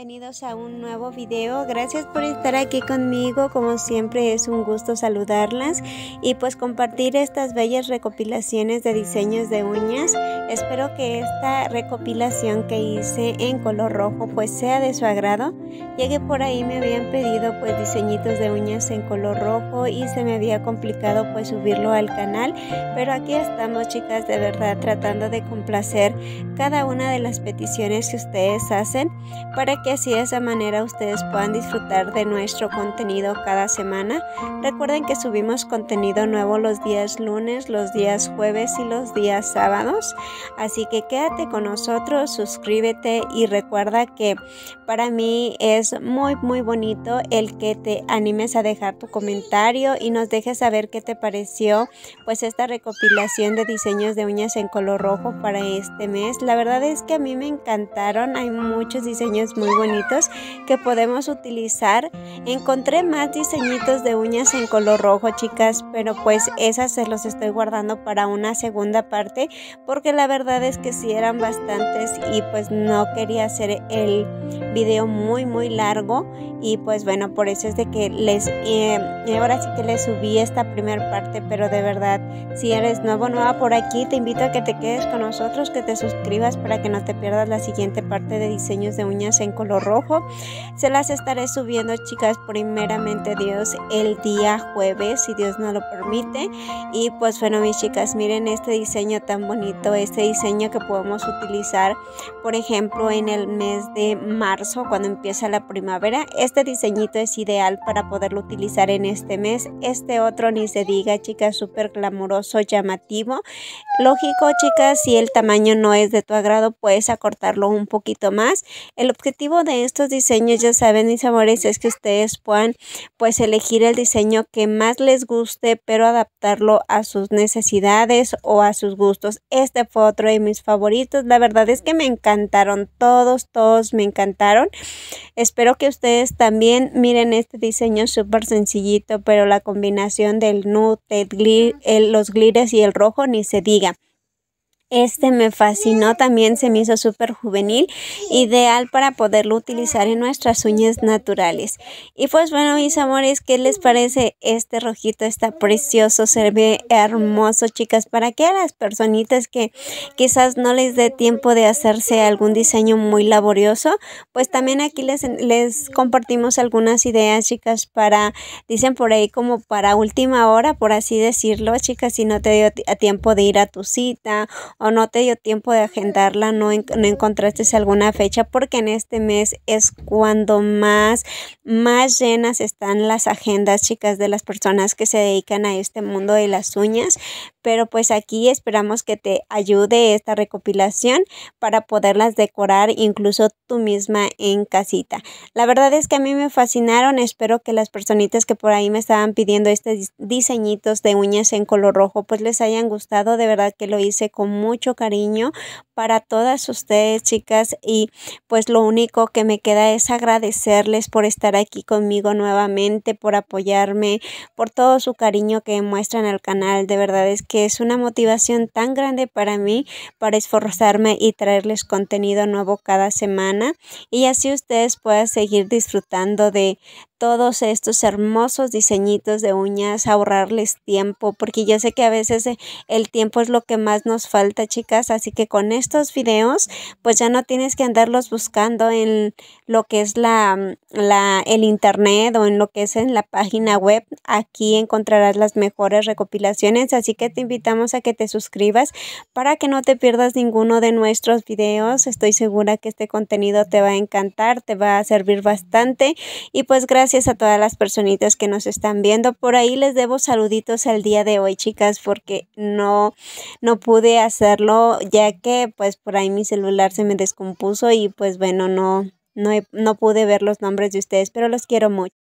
bienvenidos a un nuevo video. Gracias por estar aquí conmigo, como siempre es un gusto saludarlas y pues compartir estas bellas recopilaciones de diseños de uñas. Espero que esta recopilación que hice en color rojo pues sea de su agrado, ya que por ahí me habían pedido pues diseñitos de uñas en color rojo y se me había complicado pues subirlo al canal, pero aquí estamos, chicas, de verdad tratando de complacer cada una de las peticiones que ustedes hacen, para que así de esa manera ustedes puedan disfrutar de nuestro contenido cada semana. Recuerden que subimos contenido nuevo los días lunes, los días jueves y los días sábados, así que quédate con nosotros, suscríbete y recuerda que para mí es muy bonito el que te animes a dejar tu comentario y nos dejes saber qué te pareció pues esta recopilación de diseños de uñas en color rojo para este mes. La verdad es que a mí me encantaron, hay muchos diseños muy bonitos que podemos utilizar. Encontré más diseñitos de uñas en color rojo, chicas, pero pues esas se los estoy guardando para una segunda parte, porque la verdad es que sí eran bastantes y pues no quería hacer el video muy largo, y pues bueno, por eso es de que ahora sí que les subí esta primera parte. Pero de verdad, si eres nueva por aquí, te invito a que te quedes con nosotros, que te suscribas para que no te pierdas la siguiente parte de diseños de uñas en color rojo. Se las estaré subiendo, chicas, primeramente Dios el día jueves, si Dios nos lo permite. Y pues bueno, mis chicas, miren este diseño tan bonito, este diseño que podemos utilizar por ejemplo en el mes de marzo, cuando empieza la primavera. Este diseñito es ideal para poderlo utilizar en este mes. Este otro ni se diga, chicas, súper glamuroso, llamativo. Lógico, chicas, si el tamaño no es de tu agrado, puedes acortarlo un poquito más. El objetivo de estos diseños, ya saben, mis amores, es que ustedes puedan pues elegir el diseño que más les guste, pero adaptarlo a sus necesidades o a sus gustos. Este fue otro de mis favoritos. La verdad es que me encantaron todos me encantaron. Espero que ustedes también. Miren este diseño súper sencillito, pero la combinación del nude, los glitters y el rojo ni se diga. Este me fascinó, también se me hizo súper juvenil, ideal para poderlo utilizar en nuestras uñas naturales. Y pues bueno, mis amores, ¿qué les parece este rojito? Está precioso, se ve hermoso, chicas. Para aquellas personitas que quizás no les dé tiempo de hacerse algún diseño muy laborioso, pues también aquí les compartimos algunas ideas, chicas, para, dicen por ahí, como para última hora, por así decirlo, chicas, si no te dio tiempo de ir a tu cita o no te dio tiempo de agendarla, no encontraste alguna fecha, porque en este mes es cuando más llenas están las agendas, chicas, de las personas que se dedican a este mundo de las uñas. Pero pues aquí esperamos que te ayude esta recopilación para poderlas decorar incluso tú misma en casita. La verdad es que a mí me fascinaron. Espero que las personitas que por ahí me estaban pidiendo estos diseñitos de uñas en color rojo pues les hayan gustado. De verdad que lo hice con mucho cariño para todas ustedes, chicas, y pues lo único que me queda es agradecerles por estar aquí conmigo nuevamente, por apoyarme, por todo su cariño que muestran al canal. De verdad es que es una motivación tan grande para mí, para esforzarme y traerles contenido nuevo cada semana, y así ustedes puedan seguir disfrutando de todos estos hermosos diseñitos de uñas, ahorrarles tiempo, porque yo sé que a veces el tiempo es lo que más nos falta, chicas. Así que con estos videos pues ya no tienes que andarlos buscando en lo que es el internet o en lo que es en la página web. Aquí encontrarás las mejores recopilaciones, así que te invitamos a que te suscribas para que no te pierdas ninguno de nuestros videos. Estoy segura que este contenido te va a encantar, te va a servir bastante. Y pues gracias a todas las personitas que nos están viendo. Por ahí les debo saluditos el día de hoy, chicas, porque no pude hacerlo, ya que pues por ahí mi celular se me descompuso y pues bueno, no pude ver los nombres de ustedes, pero los quiero mucho.